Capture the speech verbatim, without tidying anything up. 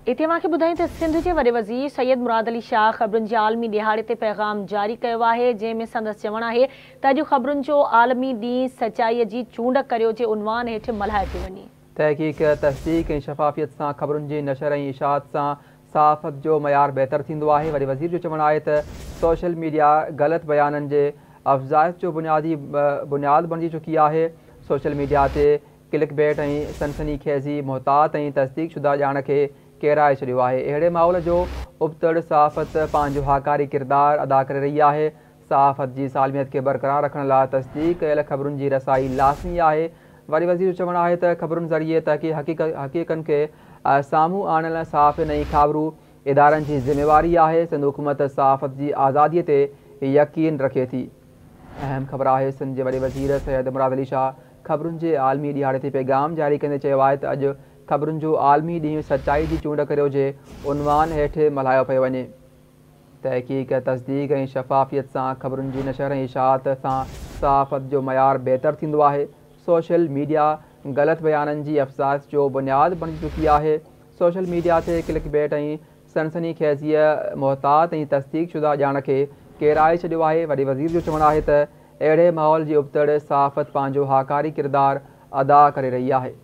इतवां खे ॿुधाई त सिंध जे वॾे वज़ीर सैयद मुराद अली शाह ख़बरुनि जे आलमी ॾिहाड़े ते पैगाम जारी कयो आहे, जंहिंमें संदसि चवणु आहे त अॼु ख़बरुनि जो आलमी ॾींहुं सचाईअ जी चूंड करियो जे उनवान हेठि मल्हाए पियो वञे। तहक़ीक़, तस्दीक़ ऐं शफ़ाफ़ियत सां ख़बरुनि जी नशर ऐं इशाअत सां सहाफ़त जो मयार बहितर थींदो आहे। वॾे वज़ीर जो चवणु आहे त सोशल मीडिया ग़लति बयाननि जे अफ़ज़ाइश जो बुनियादी बुनियाद बणिजी चुकी आहे। सोशल मीडिया ते क्लिक बेट ऐं सनसनीखेज़ी मुहतात ऐं तस्दीक़ शुदा ॼाण खे केराए छॾियो आहे। अहिड़े माहौल जो उबतड़ सहाफ़त पंहिंजो हाकारी किरदारु अदा करे रही आहे। सहाफ़त जी सालमियत खे बरक़रार रखण लाइ तस्दीक़ कयल ख़बरुनि जी रसाई लाज़मी आहे। वॾे वज़ीर जो चवणु आहे त ख़बरुनि ज़रिए तहक़ीक़ हक़ीक़त हक़ीक़नि खे साम्हूं आणण सहाफ़िन ऐं ख़ाबरू इदारनि जी ज़िम्मेवारी आहे। सिंध हुकूमत सहाफ़त जी आज़ादीअ ते यकीन रखे थी। अहम ख़बर आहे, सिंध जे वॾे वज़ीर सैयद मुराद अली शाह ख़बरुनि जे आलमी ॾिहाड़े ते पैगाम जारी कंदे चयो आहे त अॼु ख़बरुनि जो आलमी ॾींहुं सचाई जी चूंड करियो जे उनवान हेठि मल्हायो पियो वञे। तहक़ीक़, तस्दीक़ ऐं शफ़ाफ़ियत सां ख़बरुनि जी नशर ऐं इशाअत सां सहाफ़त जो मयार बहितर थींदो आहे। सोशल मीडिया ग़लति बयाननि जी अफ़ज़ाइश जो बुनियाद बणिजी चुकी आहे। सोशल मीडिया ते क्लिक बेट ऐं सनसनीखेज़ीअ मुहतात ऐं तस्दीक़ शुदा ॼाण खे केराए छॾियो आहे। वॾे वज़ीर जो चवणु आहे त अहिड़े माहौल जी उबतड़ सहाफ़त पंहिंजो हाकारी किरदारु अदा करे रही आहे।